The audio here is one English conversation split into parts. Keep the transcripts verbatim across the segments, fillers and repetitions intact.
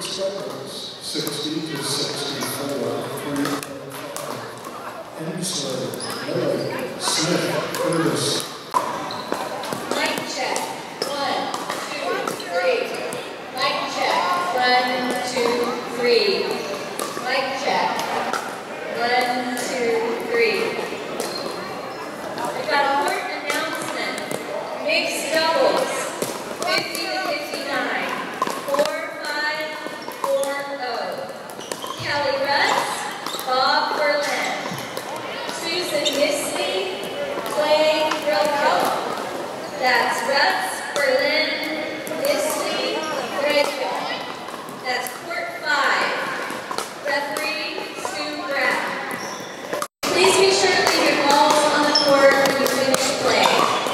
mixed doubles, sixty to sixty-four, three oh five. Insler, Miller, Smith, Curtis. Mic check. One, two, three. Mic check. One, two, three. Mic check. One, two, three. We've got a court announcement. Mixed doubles. fifty to fifty-nine. four five four oh. Kelly Russ, Bob Berlin. Susan Nisley, Clay Rilko. That's Russ, Berlin, Nisley, Rilko. That's court five. Referee, Sue Brown. Please be sure to leave your balls on the court when you finish play.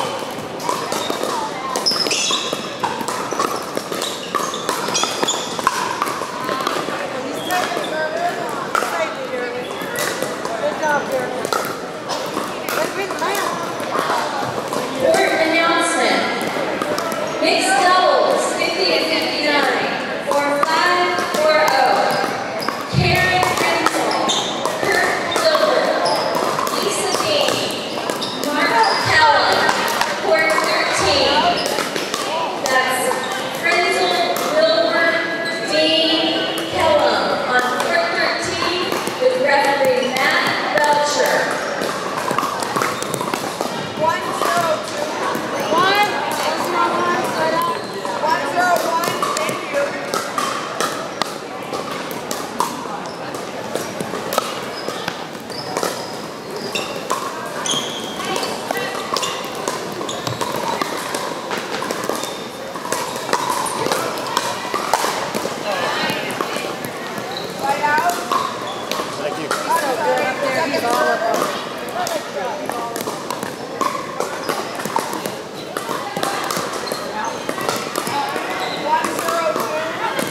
Court announcement. Mixed doubles, fifty to fifty-nine. four five four oh. Karen Renzel, Kurt Silver, Lisa Dean, Mark Callan, court thirteen. That's Renzel, Wilbur, Dean, Kellum on court thirteen with referee Matt Belcher. One zero two. One. One zero one. Thank you. Right out. Thank you. Oh, no, good up there. He's all of them. One zero two.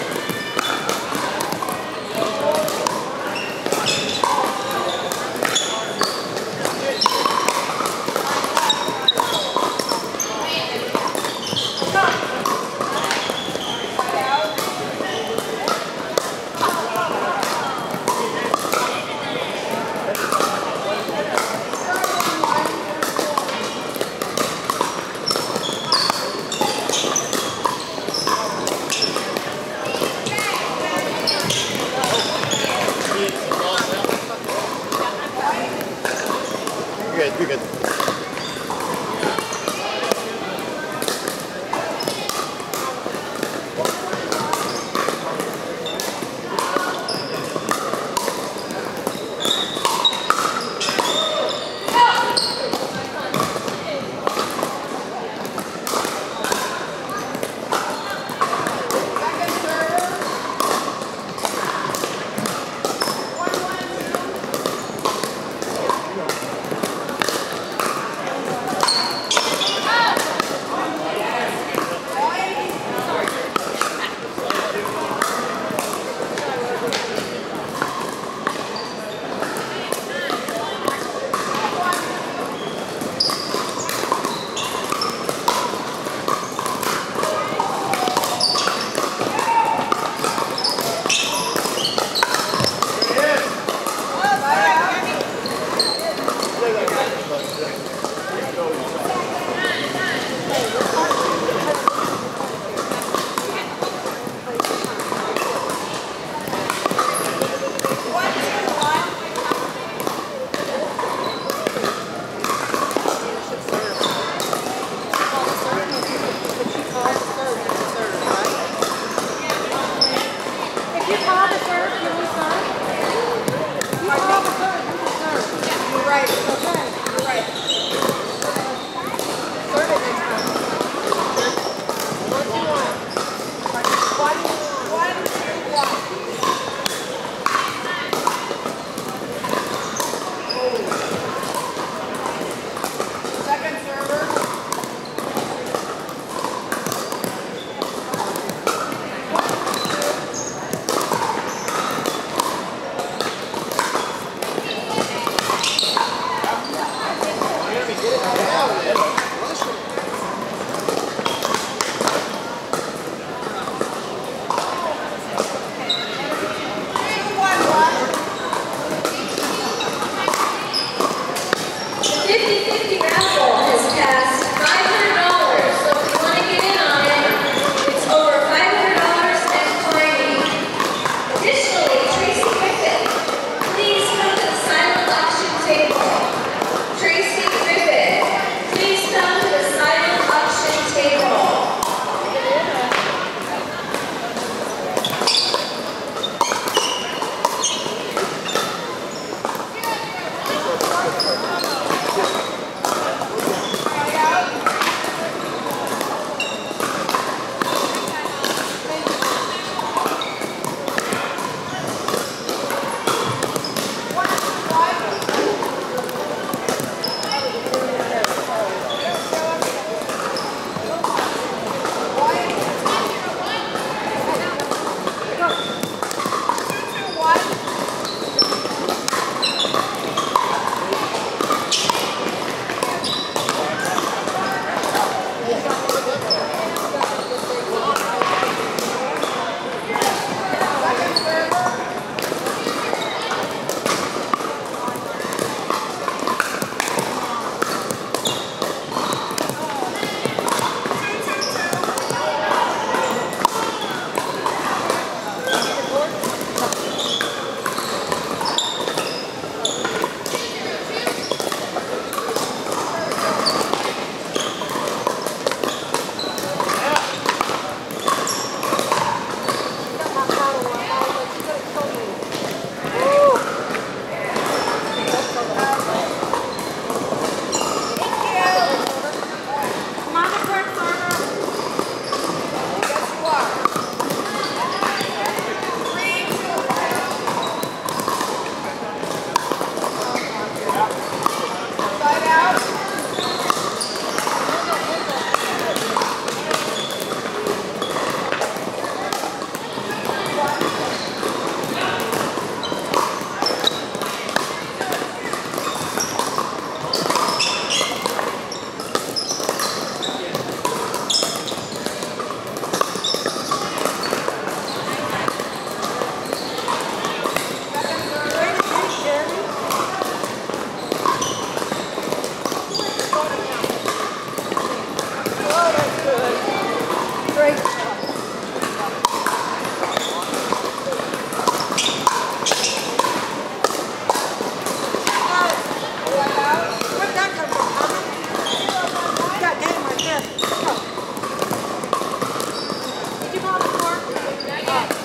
You're good, you're good.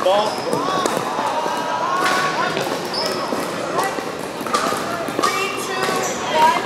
Ball. Three, two, one.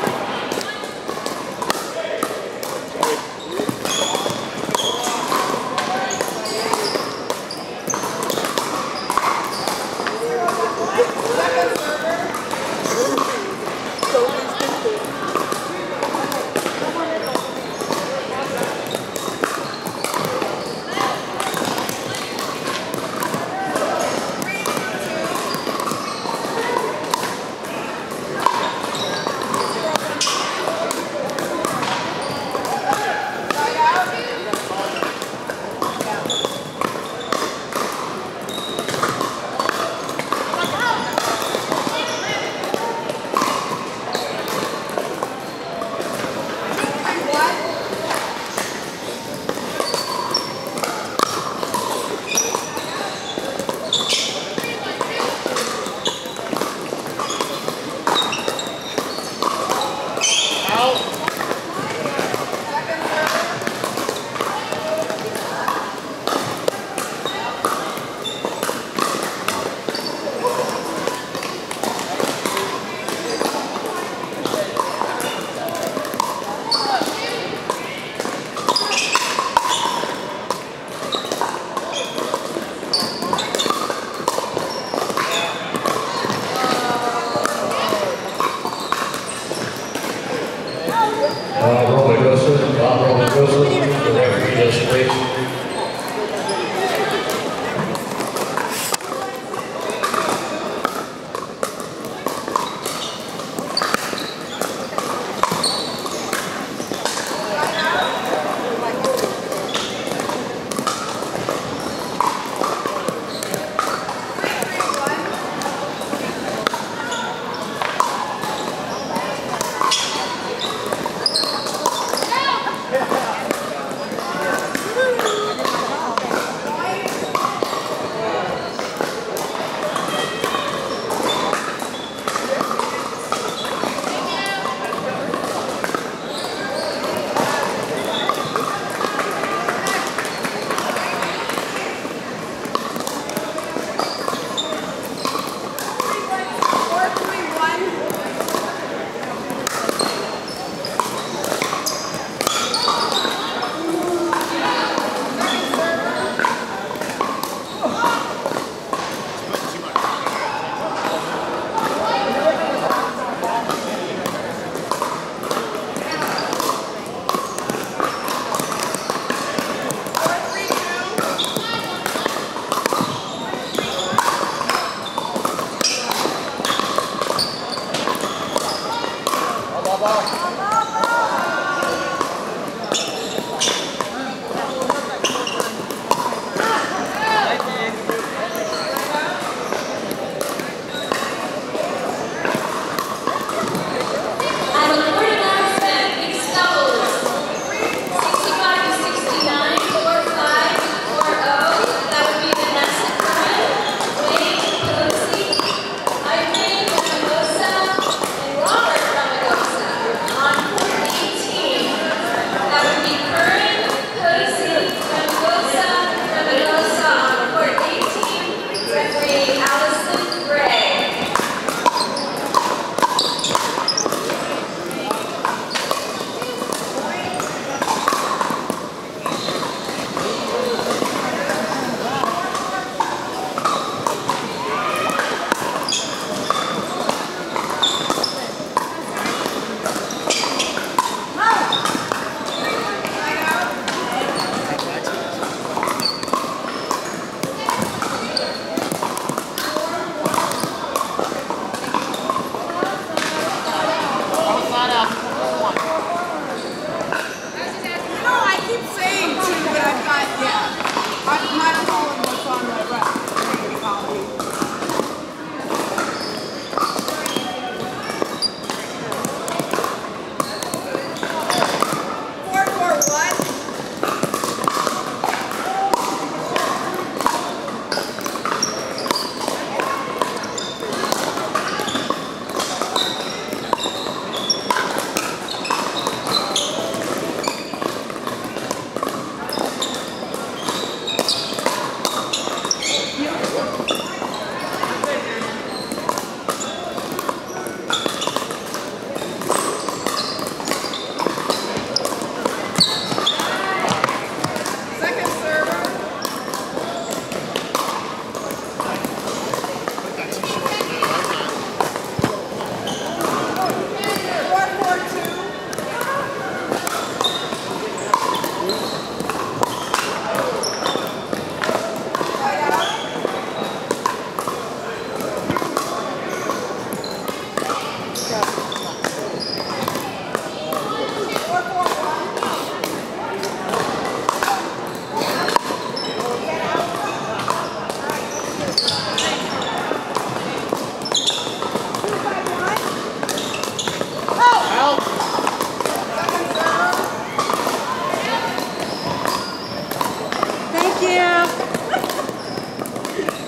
Uh, roller coaster, not roller coaster, the referee does please.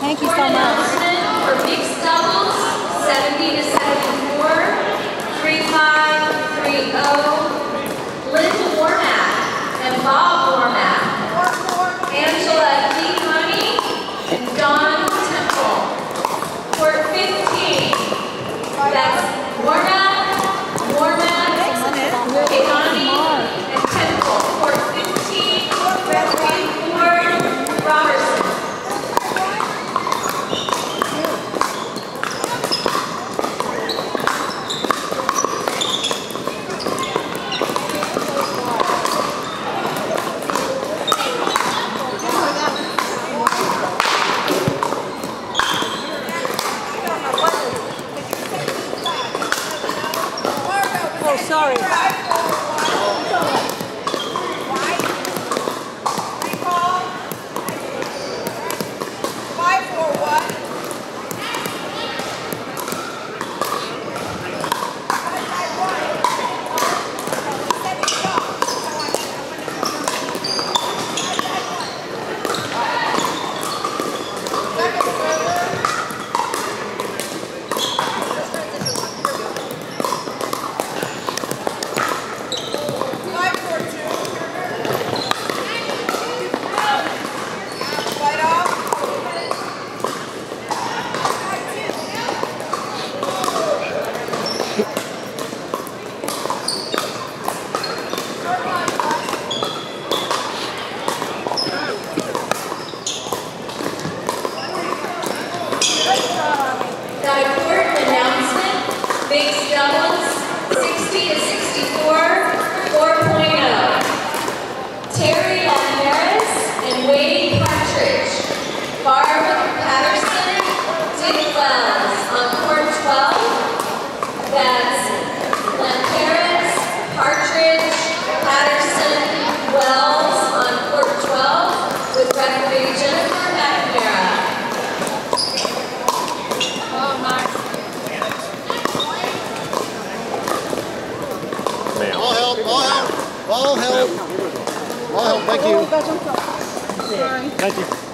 Thank you so Court much. announcement for mixed doubles, seventy to seventy-four, three five, three oh, Linda Warmack and Bob Warmack, Angela D. Money and Don Temple. Court fifteen, that's Warmack, Warmack, Keani, and Temple. Court fifteen, referee Ford Robertson. Oh, sorry. Five, four, one. Got a court announcement, mixed doubles, sixty to sixty-four, four point oh. Terry Alvarez and Wade Partridge. Barb Patterson, Dick Wells on court twelve. That's Lanteras, Partridge, Patterson, Wells on court twelve with referee Jennifer McNamara. All help, all help, all help. All help, thank you. Thank you.